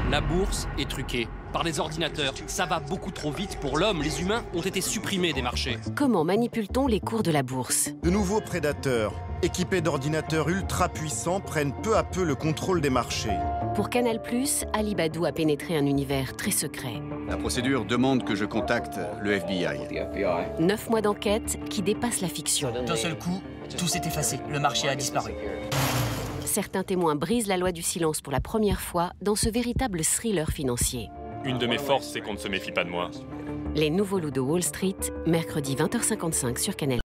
La bourse est truquée par des ordinateurs. Ça va beaucoup trop vite pour l'homme. Les humains ont été supprimés des marchés. Comment manipule-t-on les cours de la bourse? De nouveaux prédateurs, équipés d'ordinateurs ultra puissants, prennent peu à peu le contrôle des marchés. Pour Canal+, Ali Badou a pénétré un univers très secret. La procédure demande que je contacte le FBI. 9 mois d'enquête qui dépassent la fiction. D'un seul coup, tout s'est effacé. Le marché a disparu. Certains témoins brisent la loi du silence pour la première fois dans ce véritable thriller financier. Une de mes forces, c'est qu'on ne se méfie pas de moi. Les nouveaux loups de Wall Street, mercredi 20h55 sur Canal+.